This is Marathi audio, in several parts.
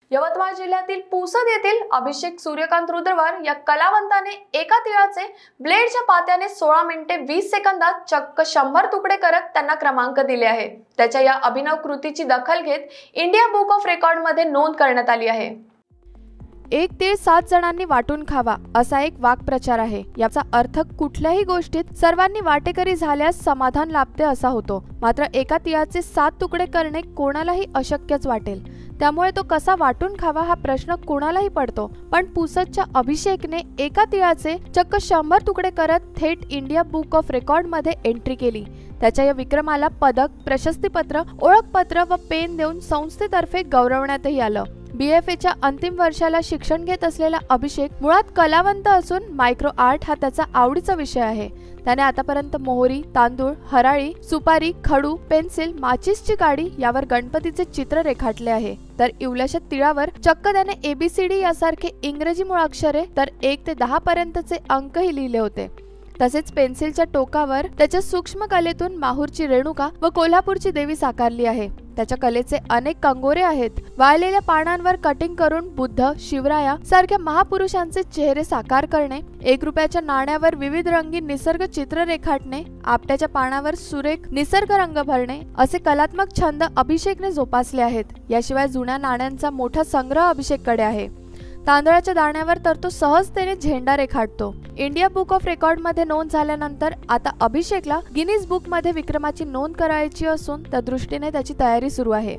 यवतमाळ जिल्ह्यातील पुसद येथील अभिषेक सूर्यकांत रुद्रवार या कलावंताने एका तिळाचे ब्लेडच्या पात्याने 16 मिनिटे 20 सेकंदात चक्क 100 तुकडे करत त्यांना क्रमांक दिले आहे। त्याच्या या अभिनव कृतीची दखल घेत इंडिया बुक ऑफ रेकॉर्ड मध्ये नोंद करण्यात आली आहे। एक तीळ 7 जणांनी वाटून खावा असा एक वाक्प्रचार आहे। याचा अर्थ कुठल्याही गोष्टीत सर्वांनी वाटेकरी झाल्यास समाधान लाभते असा होतो। मात्र एका तिळाचे 7 तुकडे करणे कोणालाही अशक्यच वाटेल, त्यामुळे तो कसा वाटून खावा हा प्रश्न कोणालाही पडतो। पण पुसदच्या अभिषेकने एका तिळाचे चक्क 100 तुकडे करत थेट इंडिया बुक ऑफ रेकॉर्ड मध्ये एंट्री केली। त्याच्या या विक्रमाला पदक, प्रशस्तीपत्र, ओळखपत्र व पेन देऊन संस्थेतर्फे गौरवण्यातही आलं। BFAच्या अंतिम वर्षाला शिक्षण घेत असलेला अभिषेक मुळात कलावंत असून मायक्रो आर्ट हा त्याचा आवडीचा विषय आहे। त्याने आतापर्यंत मोहरी, तांदूळ, हराळी, सुपारी, खडू, पेन्सिल, माचीसची गाडी यावर गणपतीचे चित्र रेखाटले आहे। तर इवल्याशा तिळावर चक्क त्याने ABCD यासारखे इंग्रजी मुळाक्षरे तर 1 ते 10 पर्यंतचे अंकही लिहिले होते। तसेच पेन्सिलच्या टोकावर त्याच्या सूक्ष्म कलेतून माहूरची रेणुका व कोल्हापूरची देवी साकारली आहे। त्याच्या कलेचे अनेक कंगोरे आहेत। वाळलेल्या पानांवर कटिंग करून बुद्ध, शिवराया सारख्या महापुरुषांचे चेहरे साकार करणे, 1 रुपयाच्या नाण्यावर विविध रंगीन निसर्ग चित्र रेखाटणे, आपट्याच्या पानावर सुरेख निसर्ग रंग भरणे असे कलात्मक छंद अभिषेकने जोपासले आहेत। याशिवाय जुन्या नाण्यांचा मोठा संग्रह अभिषेककडे आहे। तांदळाच्या दाण्यावर तर तो सहजतेने झेंडा रेखाटतो। इंडिया बुक ऑफ रेकॉर्ड मध्ये नोंद झाल्यानंतर आता अभिषेकला गिनीज बुक मध्ये विक्रमाची नोंद करायची असून त्या दृष्टीने त्याची तयारी सुरू आहे।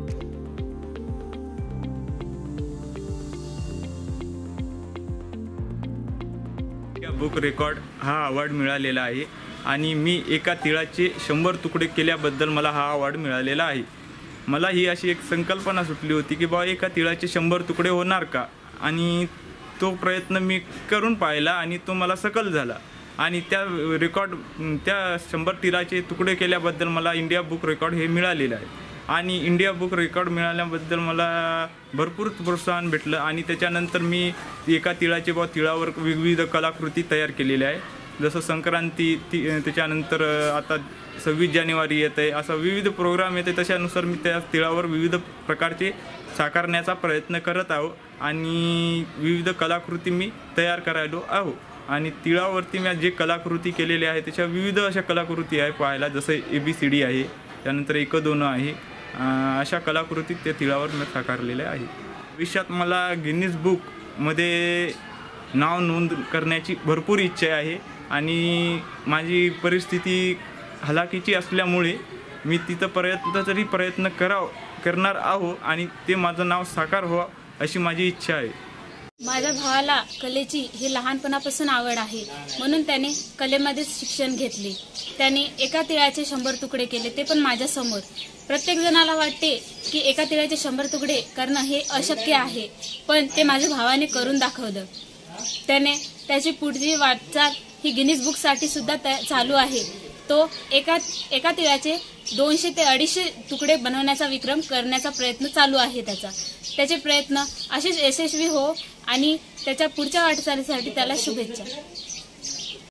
बुक रेकॉर्ड हा अवॉर्ड मिळालेला आहे आणि मी एका तिळाचे 100 तुकडे केल्याबद्दल मला हा अवॉर्ड मिळालेला आहे। मला ही अशी एक संकल्पना सुटली होती की बाबा एका तिळाचे 100 तुकडे होणार का, आणि तो प्रयत्न मी करून पाहिला आणि तो मला सफल झाला आणि त्या 100 तिळाचे तुकडे केल्याबद्दल मला इंडिया बुक रेकॉर्ड हे मिळालेलं आहे। आणि इंडिया बुक रेकॉर्ड मिळाल्याबद्दल मला भरपूर प्रोत्साहन भेटलं आणि त्याच्यानंतर मी एका तिळावर विविध कलाकृती तयार केलेल्या आहे। जसं संक्रांती, त्याच्यानंतर आता 26 जानेवारी येते, असा विविध प्रोग्राम येते, तशानुसार मी त्या तिळावर विविध प्रकारचे साकारण्याचा प्रयत्न करत आहो आणि विविध कलाकृती मी तयार करायलो आहो। आणि तिळावरती मी जे कलाकृती केलेल्या आहे त्याच्या विविध अशा कलाकृती आहे पाहायला, जसं ABCD आहे, त्यानंतर 1 2 आहे, अशा कलाकृती त्या तिळावर मी साकारलेल्या आहे। भविष्यात मला गिनीज बुकमध्ये नाव नोंद करण्याची भरपूर इच्छा आहे आणि माझी परिस्थिती हलाखीची असल्यामुळे मी तिथं प्रयत्न करणार आहो आणि ते माझं नाव साकार व्हावं अशी माझी इच्छा आहे। माझ्या भावाला कलेची ही लहानपणापासून आवड आहे, म्हणून त्याने कलेमध्येच शिक्षण घेतले। त्याने एका तिळाचे 100 तुकडे केले, ते पण माझ्या समोर। प्रत्येक जणाला वाटते की एका तिळाचे 100 तुकडे करणं हे अशक्य आहे, पण ते माझ्या भावाने करून दाखवलं। त्याने त्याची पुढची वाटचाल ही गिनीज बुकसाठी सुद्धा चालू आहे। तो एका तिळाचे 200 ते 250 तुकडे बनवण्याचा विक्रम करण्याचा प्रयत्न चालू आहे त्याचे प्रयत्न असेच यशस्वी हो आणि त्याच्या पुढच्या वाटचालीसाठी त्याला शुभेच्छा।